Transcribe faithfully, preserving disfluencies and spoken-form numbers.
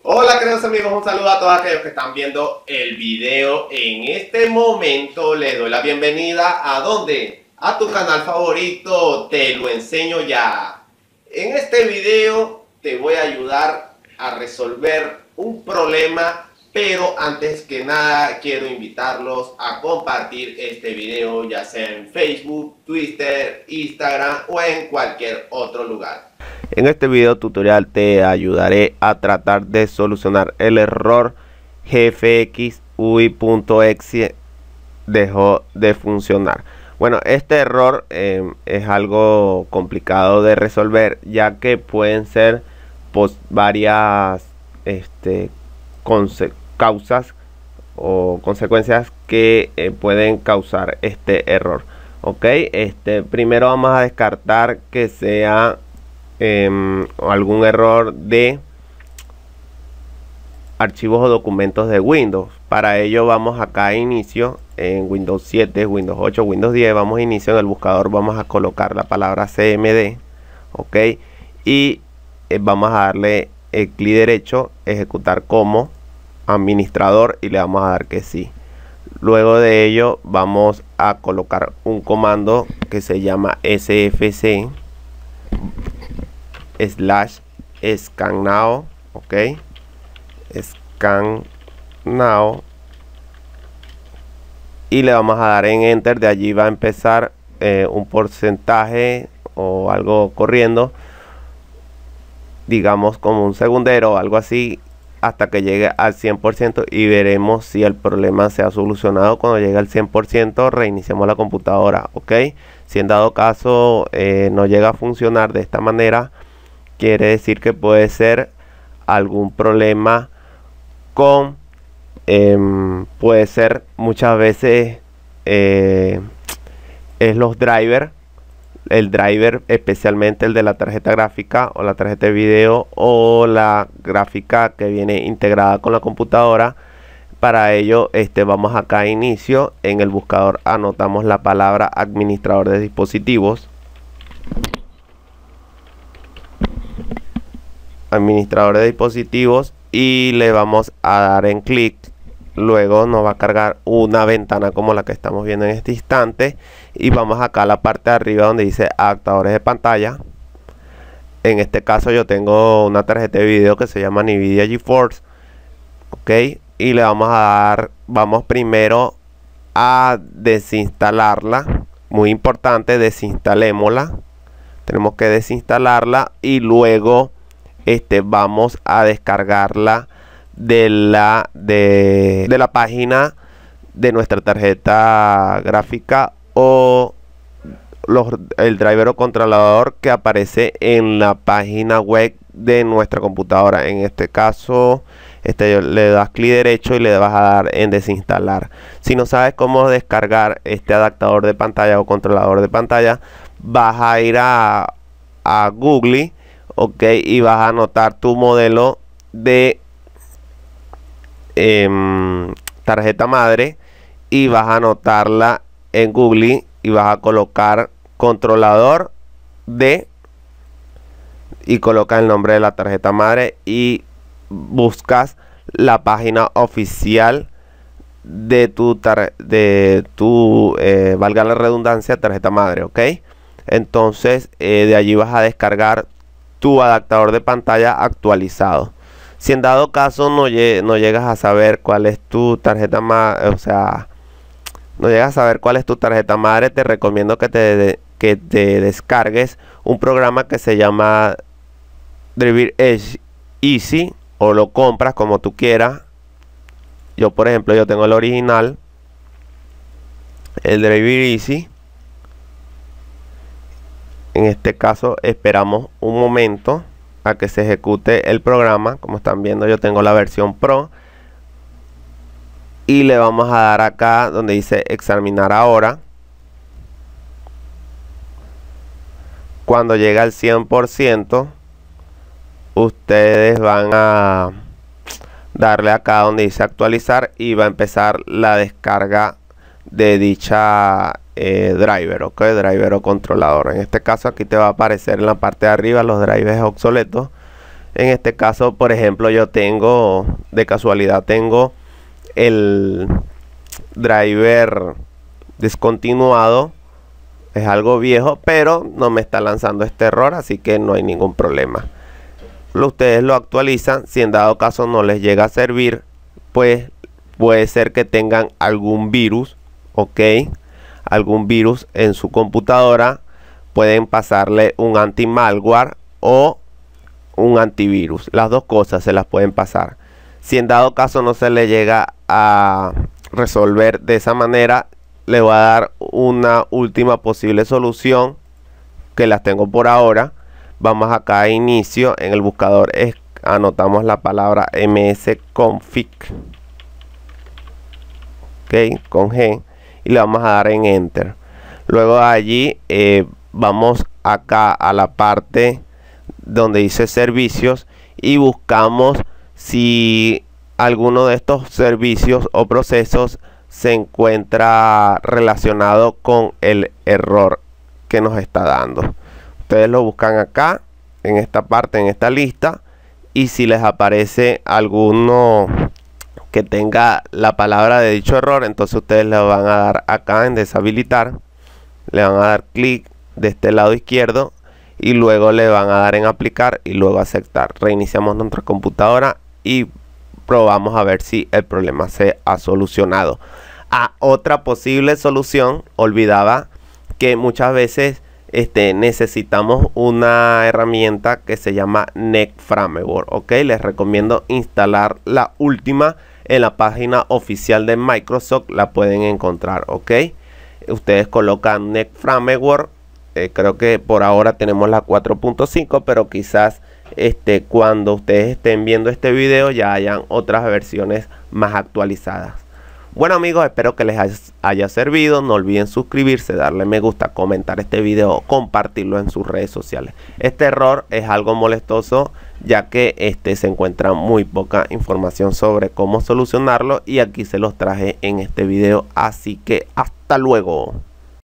Hola queridos amigos, un saludo a todos aquellos que están viendo el video. En este momento les doy la bienvenida a ¿dónde? A tu canal favorito, Te Lo Enseño Ya. En este video te voy a ayudar a resolver un problema, pero antes que nada quiero invitarlos a compartir este video, ya sea en Facebook, Twitter, Instagram o en cualquier otro lugar. En este video tutorial te ayudaré a tratar de solucionar el error G F X U I punto E X E dejó de funcionar. Bueno, este error eh, es algo complicado de resolver, ya que pueden ser pues, varias este, causas o consecuencias que eh, pueden causar este error. Ok, este, primero vamos a descartar que sea Eh, algún error de archivos o documentos de Windows. Para ello vamos acá a inicio en Windows siete, Windows ocho, Windows diez. Vamos a inicio en el buscador, vamos a colocar la palabra C M D, ok, y eh, vamos a darle el clic derecho, ejecutar como administrador, y le vamos a dar que sí. Luego de ello vamos a colocar un comando que se llama S F C slash scan now, ok, scan now, y le vamos a dar en enter. De allí va a empezar eh, un porcentaje o algo corriendo, digamos como un segundero o algo así, hasta que llegue al cien por ciento, y veremos si el problema se ha solucionado. Cuando llegue al cien por ciento reiniciamos la computadora, ok. Si en dado caso eh, no llega a funcionar de esta manera, quiere decir que puede ser algún problema con eh, puede ser muchas veces eh, es los drivers, el driver, especialmente el de la tarjeta gráfica o la tarjeta de video o la gráfica que viene integrada con la computadora. Para ello este vamos acá a inicio, en el buscador anotamos la palabra administrador de dispositivos, administrador de dispositivos, y le vamos a dar en clic. Luego nos va a cargar una ventana como la que estamos viendo en este instante, y vamos acá a la parte de arriba donde dice adaptadores de pantalla. En este caso yo tengo una tarjeta de video que se llama Nvidia GeForce, ok, y le vamos a dar, vamos primero a desinstalarla. Muy importante, desinstalémosla, tenemos que desinstalarla, y luego este vamos a descargarla de la de, de la página de nuestra tarjeta gráfica o los, el driver o controlador que aparece en la página web de nuestra computadora. En este caso este le das clic derecho y le vas a dar en desinstalar. Si no sabes cómo descargar este adaptador de pantalla o controlador de pantalla, vas a ir a, a Google, ok, y vas a anotar tu modelo de eh, tarjeta madre, y vas a anotarla en Google y vas a colocar controlador de, y coloca el nombre de la tarjeta madre y buscas la página oficial de tu tar de tu eh, valga la redundancia, tarjeta madre, ok. Entonces eh, de allí vas a descargar tu adaptador de pantalla actualizado. Si en dado caso no, lleg no llegas a saber cuál es tu tarjeta madre, o sea, no llegas a saber cuál es tu tarjeta madre, te recomiendo que te, que te descargues un programa que se llama Driver Easy, o lo compras como tú quieras. Yo por ejemplo, yo tengo el original, el Driver Easy. En este caso esperamos un momento a que se ejecute el programa. Como están viendo, yo tengo la versión Pro, y le vamos a dar acá donde dice examinar ahora. Cuando llegue al cien por ciento ustedes van a darle acá donde dice actualizar, y va a empezar la descarga de dicha eh, driver, ok, driver o controlador. En este caso aquí te va a aparecer en la parte de arriba los drivers obsoletos, En este caso, por ejemplo, yo tengo, de casualidad, tengo el driver descontinuado. Es algo viejo, pero no me está lanzando este error, así que no hay ningún problema. Ustedes lo actualizan. Si en dado caso no les llega a servir, pues puede ser que tengan algún virus, ok, algún virus en su computadora. Pueden pasarle un anti-malware o un antivirus. Las dos cosas se las pueden pasar. Si en dado caso no se le llega a resolver de esa manera, le voy a dar una última posible solución, que las tengo por ahora. Vamos acá a inicio, en el buscador es, anotamos la palabra msconfig, ok, con G, y le vamos a dar en enter. Luego de allí eh, vamos acá a la parte donde dice servicios y buscamos si alguno de estos servicios o procesos se encuentra relacionado con el error que nos está dando. Ustedes lo buscan acá en esta parte, en esta lista, y si les aparece alguno que tenga la palabra de dicho error, entonces ustedes le van a dar acá en deshabilitar, le van a dar clic de este lado izquierdo y luego le van a dar en aplicar y luego aceptar. Reiniciamos nuestra computadora y probamos a ver si el problema se ha solucionado. A otra posible solución, olvidaba que muchas veces este, necesitamos una herramienta que se llama NetFramework, ok. Les recomiendo instalar la última en la página oficial de Microsoft, la pueden encontrar, ok. Ustedes colocan NetFramework, eh, creo que por ahora tenemos la cuatro punto cinco, pero quizás este, cuando ustedes estén viendo este video ya hayan otras versiones más actualizadas. Bueno amigos, espero que les haya, haya servido. No olviden suscribirse, darle me gusta, comentar este video, compartirlo en sus redes sociales. Este error es algo molestoso, ya que este se encuentra muy poca información sobre cómo solucionarlo, y aquí se los traje en este video. Así que hasta luego.